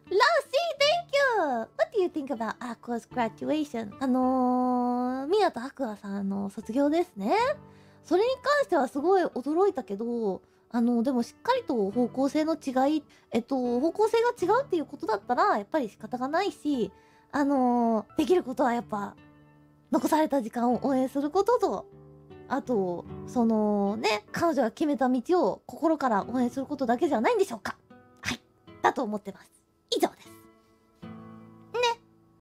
Thank you! What do you think about Aqua's graduation? ミヤとアクアさんの卒業ですね。それに関してはすごい驚いたけど、でもしっかりと方向性の違い、方向性が違うっていうことだったら、やっぱり仕方がないし、できることはやっぱ、残された時間を応援することと、あと、そのね、彼女が決めた道を心から応援することだけじゃないんでしょうか。はい。だと思ってます。